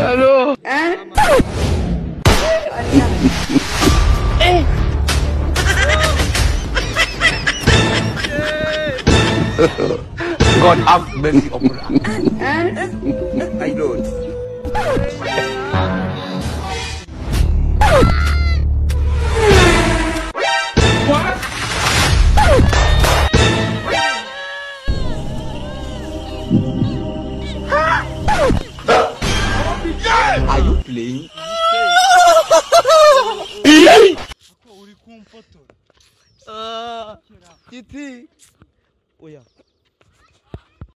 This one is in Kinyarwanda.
Hello. God have mercy upon us. I don't. What? Are you playing? Titi. Oh yeah.